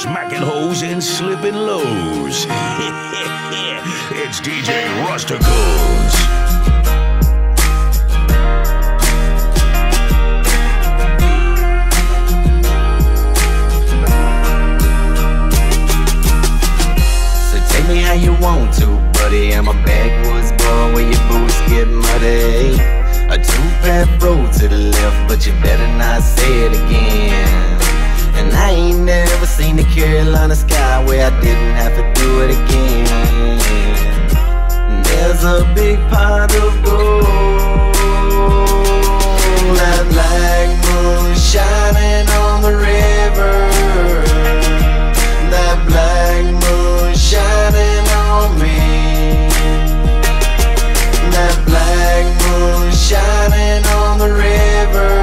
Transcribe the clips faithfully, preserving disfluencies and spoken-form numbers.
smacking hoes and slipping lows. It's D J Russticals. Take me how you want to, buddy. I'm a backwoods boy where your boots get muddy. A two-path road to the left, but you better not say it again. And I ain't never seen the Carolina sky where I didn't have to do it again. And there's a big pot of gold, that black moon shining on the river. That black moon shining on me. That black moon shining on the river.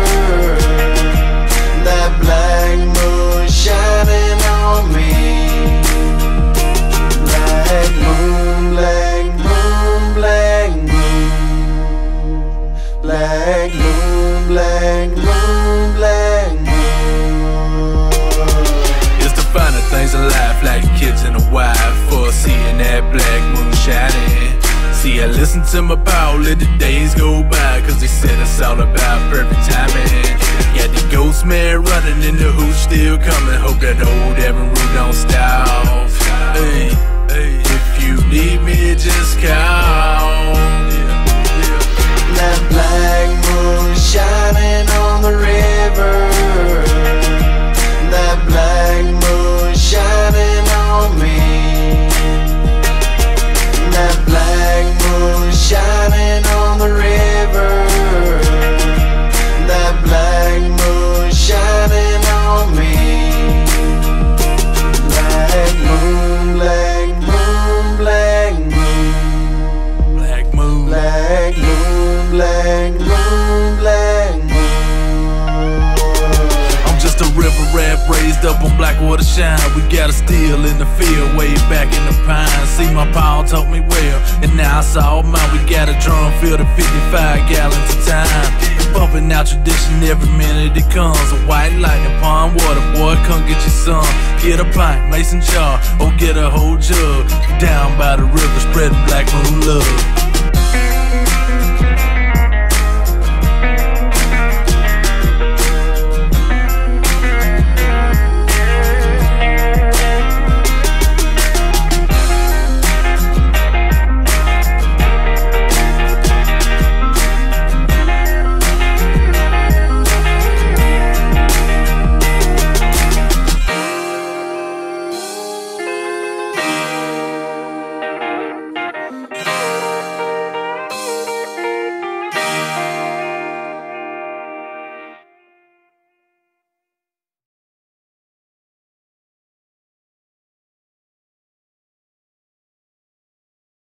That black moon shining on me. Black moon, black moon, black moon. Black moon, black moon, black moon. Finding things in life like kids and a wife for seeing that black moon shining. See, I listen to my power, let the days go by, cause they said it's all about perfect timing. Got the ghost man running and the hooch still coming. Hope that old Avenue don't stop. Hey, hey, if you need me, just call. That black moon shining on the river. That black moon shining on me. That black moon shining on the river. That black moon shining on me. Black moon, black moon, black moon. Black moon, black moon, black moon, black moon. Just a river rat raised up on Blackwater shine. We got a steel in the field way back in the pines. See, my pa taught me well, and now it's all mine. We got a drum filled to fifty-five gallons of time. Bumping out tradition every minute it comes. A white lightning, pond water, boy, come get your son. Get a pint, mason jar, or get a whole jug. Down by the river spreading black moon love.